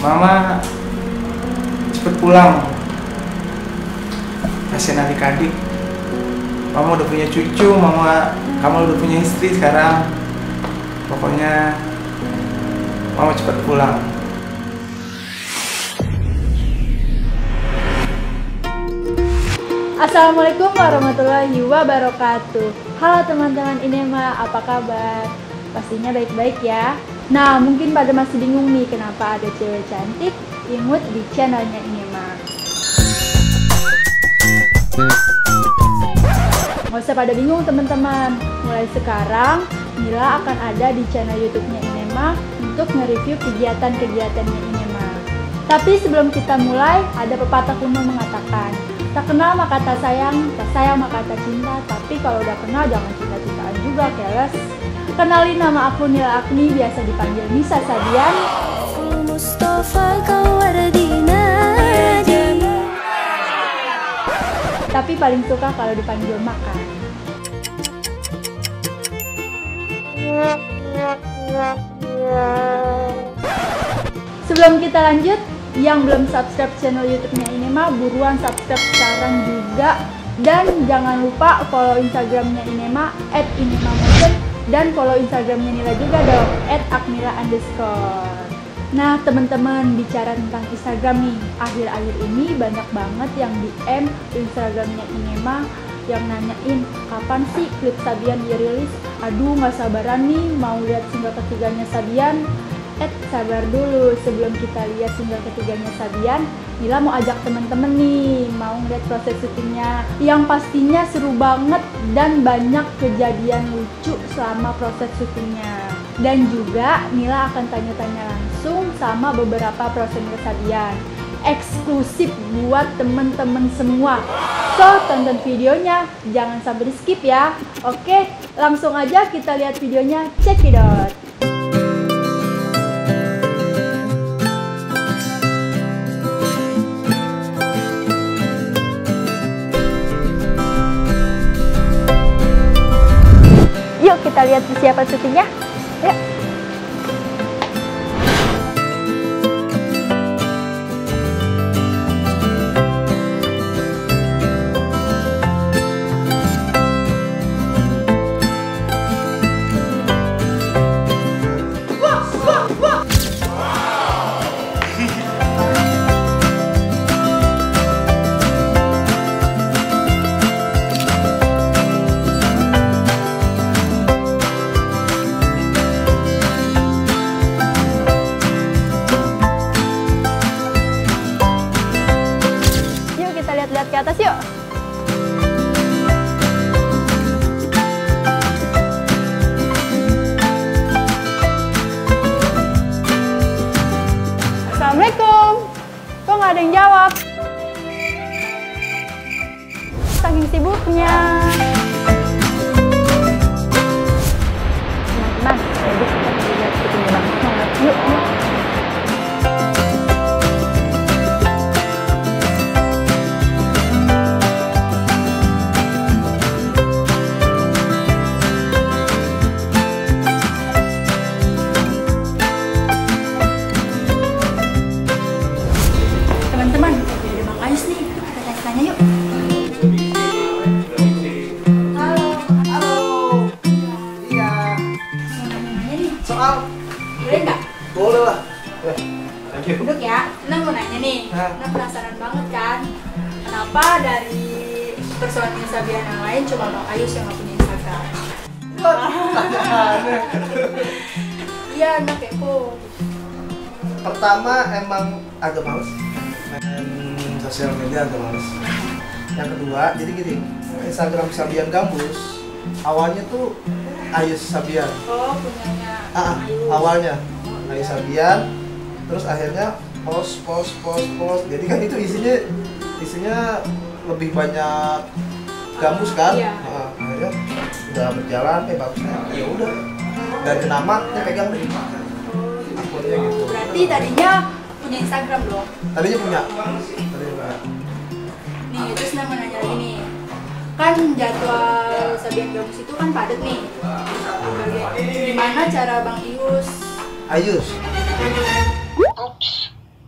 Mama cepet pulang, kasihan adik-adik. Mama udah punya cucu, kamu udah punya istri sekarang. Pokoknya Mama cepet pulang. Assalamualaikum warahmatullahi wabarakatuh. Halo teman-teman Inema, apa kabar? Pastinya baik-baik ya. Nah, mungkin pada masih bingung nih kenapa ada cewek cantik imut di channelnya Inema. Nggak usah pada bingung teman-teman. Mulai sekarang Mila akan ada di channel YouTube-nya Inema untuk nge-review kegiatan-kegiatannya Inema. Tapi sebelum kita mulai, ada pepatah kuno mengatakan, tak kenal maka tak sayang, tak sayang maka tak cinta. Tapi kalau udah kenal jangan cinta-cintaan juga, keles. Kenalin, nama aku Nila Agni, biasa dipanggil Nisa Sabian. Tapi paling suka kalau dipanggil Maka. Sebelum kita lanjut, yang belum subscribe channel YouTube-nya Inema, buruan subscribe sekarang juga. Dan jangan lupa follow Instagram-nya Inema @inemamotion, dan follow Instagram-nya Nila juga dong @aknila_. Nah teman-teman, bicara tentang Instagram nih, akhir-akhir ini banyak banget yang DM Instagram-nya Inema yang nanyain kapan sih klip Sabian dirilis. Aduh nggak sabaran nih mau lihat single ketiganya Sabian. Sabar dulu, sebelum kita lihat single ketiganya Sabian, Nila mau ajak temen-temen nih mau lihat proses syutingnya yang pastinya seru banget dan banyak kejadian lucu selama proses syutingnya. Dan juga Nila akan tanya-tanya langsung sama beberapa personil Sabian eksklusif buat temen-temen semua. So, tonton videonya, jangan sampai di skip ya. Oke, langsung aja kita lihat videonya, check it out. Yuk kita lihat persiapan syutingnya. Yuk. Lihat ke atas yuk. Assalamualaikum. Kok nggak ada yang jawab? Saking sibuknya. Teman-teman, jadi kita lihat syutingnya banget banget. Yuk, yuk. Soal boleh nggak? Boleh lah. Thank you. Duduk ya. Nah mau nanya nih. Nah penasaran banget kan, kenapa dari personil Sabian yang lain cuma Bang Ayus yang nggak punya Instagram? Iya, anak kepo. Pertama emang agak males main sosial media, agak males. Yang kedua, jadi gini, Instagram Sabian Gambus awalnya tuh Ayus Sabian. Oh, punyanya Ayus. Awalnya Ayus Sabian, terus akhirnya post. Jadi kan itu isinya lebih banyak Gambus kan. Iya. Akhirnya udah berjalan, bagusnya ya udah. Dari nama dia pegang deh. Akunnya gitu. Berarti tadinya punya Instagram loh. Tadinya punya. Nih, terus mau nanya lagi nih. Kan jadwal Sabian Gambus itu kan padat nih. Gimana cara Bang Ayus? Ayus.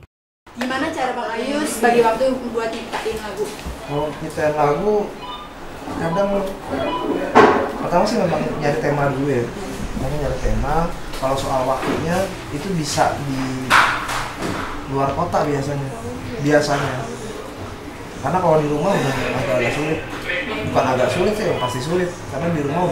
Gimana cara Bang Ayus bagi waktu buat nyiptain lagu? Kalau kita lagu kadang pertama sih memang nyari tema dulu ya. Nyari tema. Kalau soal waktunya itu bisa di luar kota biasanya. Karena kalau di rumah udah agak sulit. Bukan agak sulit sih, pasti sulit. Karena di rumah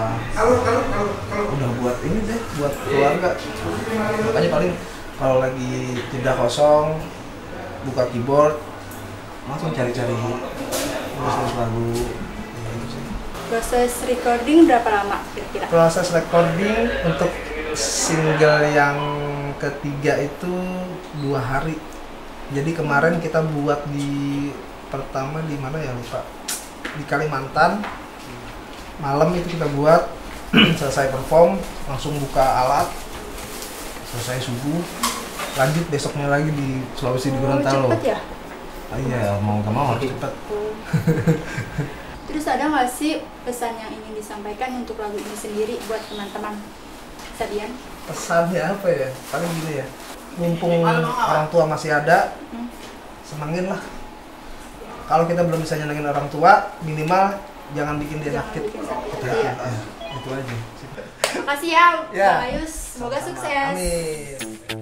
udah buat ini deh, buat keluarga. Makanya paling kalau lagi tidak kosong, buka keyboard, langsung cari-cari nulis lagu. Proses recording berapa lama kira-kira? Proses recording untuk single yang ketiga itu 2 hari. Jadi kemarin kita buat pertama di mana ya lupa, di Kalimantan. Malam itu kita buat, selesai perform langsung buka alat, selesai subuh, lanjut besoknya lagi di Sulawesi di Gorontalo. Cepet ya? Iya, mau nggak mau harus cepet. Terus ada nggak sih pesan yang ingin disampaikan untuk lagu ini sendiri buat teman-teman Sabian? Pesannya apa ya? Paling gini ya, mumpung orang tua masih ada, senengin lah. Kalau kita belum bisa nyenengin orang tua, minimal jangan bikin dia sakit. Itu aja. Makasih ya, Bang Ayus. Semoga sukses. Amin.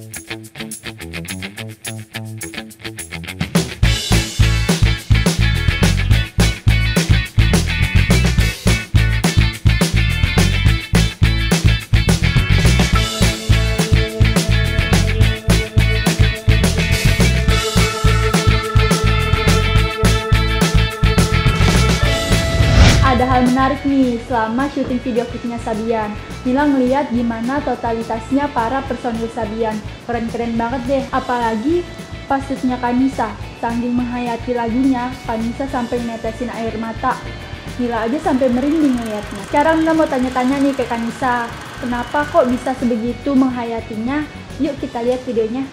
Ada hal menarik nih selama syuting video klipnya Sabian. Nila ngeliat gimana totalitasnya para personil Sabian. Keren-keren banget deh. Apalagi pas shootnya Kanisa. Saking menghayati lagunya, Kanisa sampai netesin air mata. Nila aja sampai merinding ngeliatnya. Sekarang Nila mau tanya-tanya nih ke Kanisa. Kenapa kok bisa sebegitu menghayatinya? Yuk kita lihat videonya.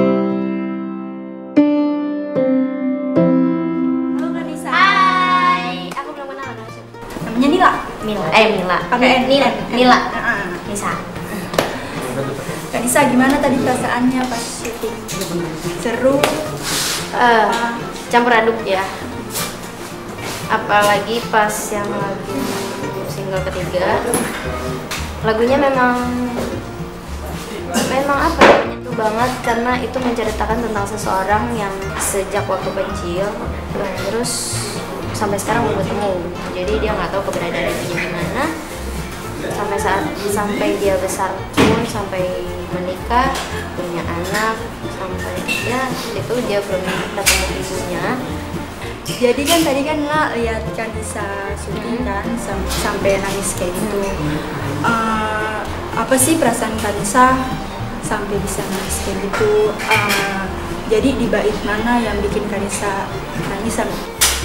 Nila. Mila. Pakai Nila. Nisa. Kak Nisa, gimana tadi perasaannya pas syuting? Seru? Campur aduk ya. Apalagi pas yang lagu single ketiga, lagunya memang apa ya, menyentuh banget karena itu menceritakan tentang seseorang yang sejak waktu kecil terus sampai sekarang belum ketemu. Jadi dia nggak tahu keberadaan ibunya di mana. Sampai dia besar pun, sampai menikah, punya anak, sampai ya itu dia belum ketemu ibunya. Jadi kan tadi kan nggak lihat Kanisa syuting kan sampai nangis kayak gitu. Apa sih perasaan Kanisa sampai bisa nangis kayak gitu? Jadi di bait mana yang bikin Kanisa nangis sampai?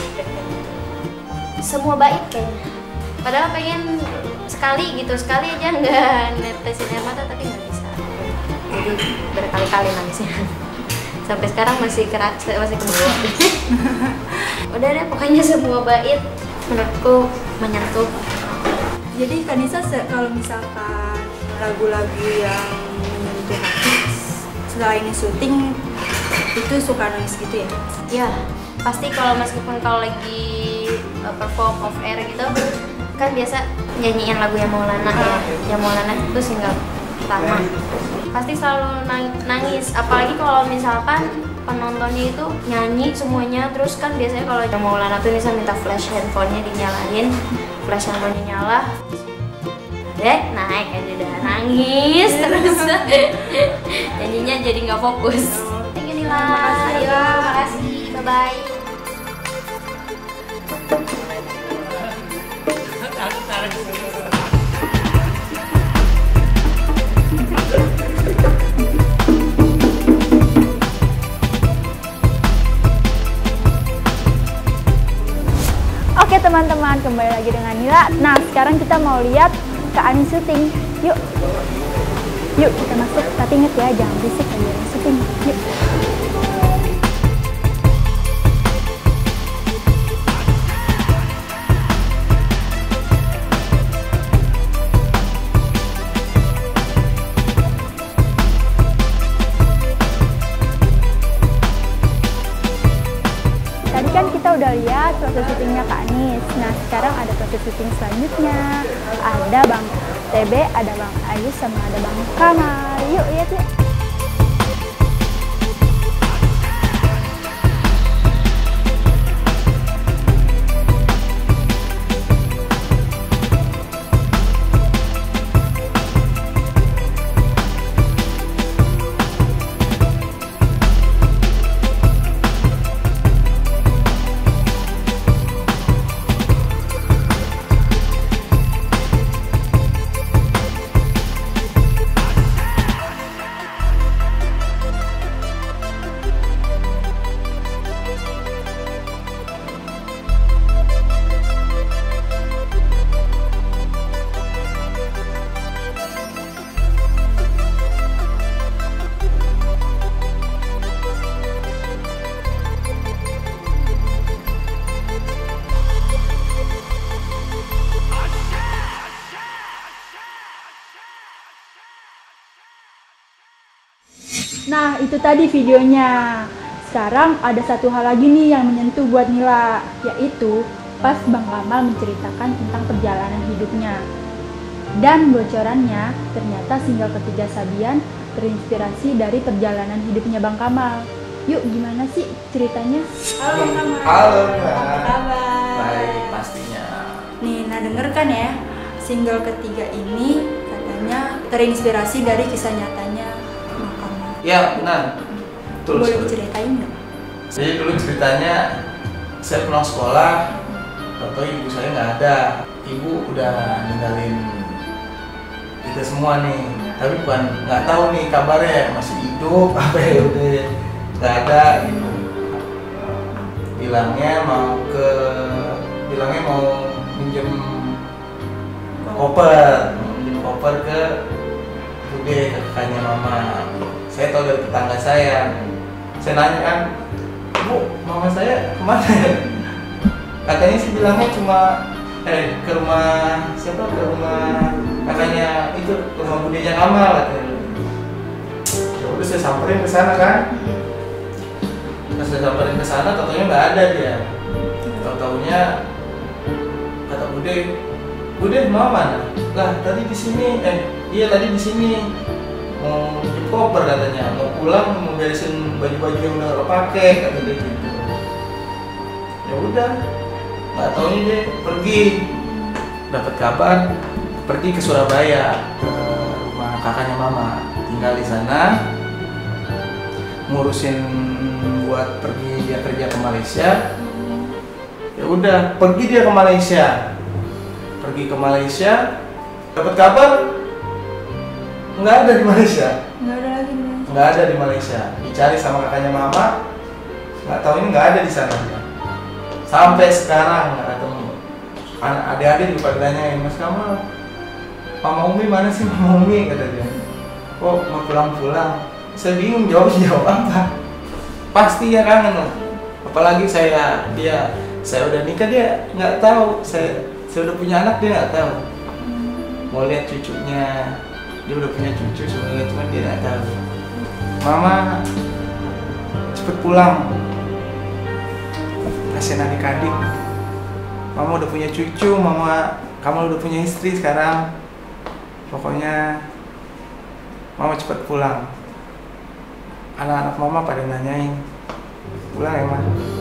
Semua bait kayaknya. Padahal pengen sekali aja nggak netesin air mata tapi nggak bisa. Jadi berkali-kali nangisnya. Sampai sekarang masih kebawa. Udah deh pokoknya semua bait menurutku menyentuh. Jadi Kanisa kalau misalkan lagu-lagu yang menyentuh hati setelah ini syuting itu suka nangis gitu ya? Ya pasti meskipun kalau lagi perform off air gitu kan biasa nyanyiin lagu yang Maulana ya. Yang Maulana itu single pertama. Pasti selalu nangis, apalagi kalau misalkan penontonnya itu nyanyi semuanya, terus kan biasanya kalau yang Maulana tuh bisa minta flash handphonenya dinyalain, flash handphonenya nyala, naik aja udah nangis terus nyanyinya jadi nggak fokus. Thank you Nila. Makasih, bye bye. Oke teman-teman, kembali lagi dengan Nila. Nah sekarang kita mau lihat Kak Ani syuting. Yuk kita masuk, tapi inget ya jangan berisik lagi orang syuting. Yuk. udah lihat proses syutingnya Kak Anis. Nah, sekarang ada proses syuting selanjutnya. Ada Bang TB, ada Bang Ayus, sama ada Bang Kamal. Yuk, lihat yuk. Nah, itu tadi videonya. Sekarang ada satu hal lagi nih yang menyentuh buat Nila, yaitu pas Bang Kamal menceritakan tentang perjalanan hidupnya. Dan bocorannya, ternyata single ketiga Sabian terinspirasi dari perjalanan hidupnya Bang Kamal. Yuk, gimana sih ceritanya? Halo Bang Kamal. Halo Kak. Apa kabar? Baik, pastinya. Nih, nah denger kan ya, single ketiga ini katanya terinspirasi dari kisah nyatanya Bang Kamal. Ya benar. Betul. Boleh diceritain nggak? Jadi dulu ceritanya saya pulang sekolah, atau ibu saya nggak ada. Ibu udah ninggalin kita semua nih. Tapi bukan nggak tahu nih kabarnya masih hidup apa ya udah nggak ada gitu. Bilangnya mau minjem koper ke Bude, ke kakaknya mama. Saya tahu dari tetangga saya nanya kan, Bu, mama saya kemana ya? Katanya sih bilangnya cuma ke rumah siapa, ke rumah kakaknya itu, ke rumah budenya Kamal katanya. Ya udah saya samperin ke sana kan. Pas saya samperin ke sana, taunya nggak ada dia. Taunya kata Bude mau mana? Lah tadi di sini, iya tadi di sini. Mau di koper katanya, mau pulang, mau beresin baju-baju yang udah nggak pakai kata dia gitu. Ya udah, nggak taunya dia pergi, dapat kabar pergi ke Surabaya, ke rumah kakaknya mama, tinggal di sana, ngurusin buat pergi dia kerja ke Malaysia. Ya udah, pergi dia ke Malaysia, dapat kabar nggak ada di Malaysia. Nggak ada di Malaysia. Dicari sama kakaknya mama, nggak tahu ini nggak ada di sana. Sampai sekarang nggak ketemu. Adik-adik juga ditanyain, Mas Kamal, Mama Umi mana sih, Mama Umi kata dia. Kok mau pulang-pulang? Saya bingung jawab apa. Pasti ya kangen lah. Apalagi saya udah nikah, dia nggak tahu. Saya udah punya anak, dia nggak tahu. Mau lihat cucunya. Dia udah punya cucu sebenarnya, cuma dia nggak tahu. Mama cepet pulang, kasihan adik-adik. Mama udah punya cucu, kamu udah punya istri sekarang. Pokoknya Mama cepet pulang. Anak-anak Mama pada nanyain, pulang ya Ma?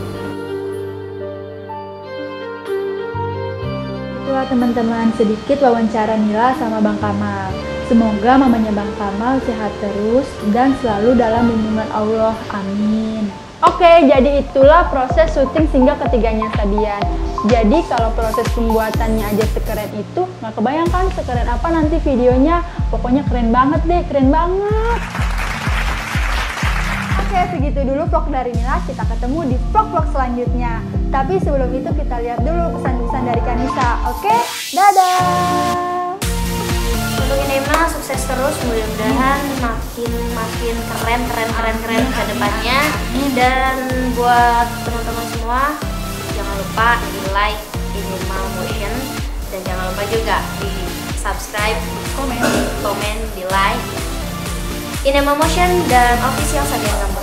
Itulah teman-teman, sedikit wawancara Nila sama Bang Kamal. Semoga mamanya Bang Kamal sehat terus dan selalu dalam lindungan Allah. Amin. Oke, jadi itulah proses syuting single ketiganya Sabian. Jadi kalau proses pembuatannya aja sekeren itu, nggak kebayangkan sekeren apa nanti videonya. Pokoknya keren banget deh, keren banget. Oke, segitu dulu vlog dari Nila. Kita ketemu di vlog-vlog selanjutnya. Tapi sebelum itu kita lihat dulu pesan-pesan dari Kanisa. Oke, dadah! Untuk Inema sukses terus, mudah-mudahan makin keren ke depannya. Dan buat teman-teman semua, jangan lupa di like Inema Motion, dan jangan lupa juga di subscribe, komen, di like Inema Motion dan official Sabian Gambus.